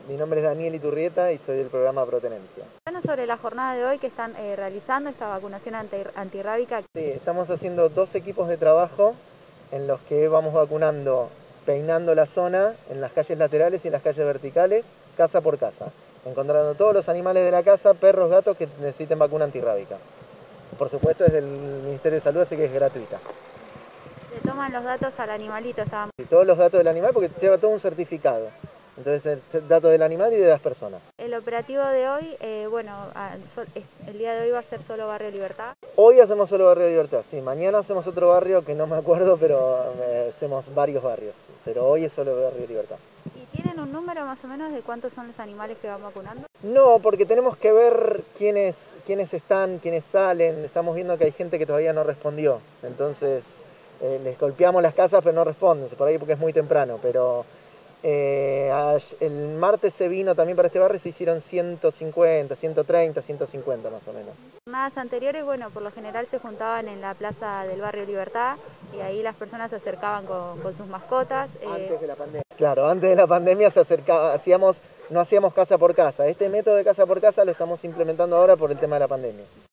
Mi nombre es Daniel Iturrieta y soy del programa Protenencia. Bueno, sobre la jornada de hoy que están realizando esta vacunación antirrábica. Sí, estamos haciendo 2 equipos de trabajo en los que vamos vacunando, peinando la zona en las calles laterales y en las calles verticales, casa por casa, encontrando todos los animales de la casa, perros, gatos que necesiten vacuna antirrábica. Por supuesto es del Ministerio de Salud, así que es gratuita. Le toman los datos al animalito, estaban. Y todos los datos del animal porque lleva todo un certificado. Entonces el dato del animal y de las personas. El operativo de hoy, el día de hoy va a ser solo Barrio Libertad. Hoy hacemos solo Barrio Libertad, sí, mañana hacemos otro barrio que no me acuerdo, pero hacemos varios barrios. Pero hoy es solo Barrio Libertad. ¿Y tienen un número más o menos de cuántos son los animales que van vacunando? No, porque tenemos que ver quiénes están, quiénes salen. Estamos viendo que hay gente que todavía no respondió. Entonces les golpeamos las casas pero no responden, por ahí porque es muy temprano. Pero el martes se vino también para este barrio y se hicieron 150, 130, 150 más o menos. Jornadas anteriores, bueno, por lo general se juntaban en la plaza del Barrio Libertad y ahí las personas se acercaban con sus mascotas. Antes de la pandemia. Claro, antes de la pandemia se acercaba, no hacíamos casa por casa. Este método de casa por casa lo estamos implementando ahora por el tema de la pandemia.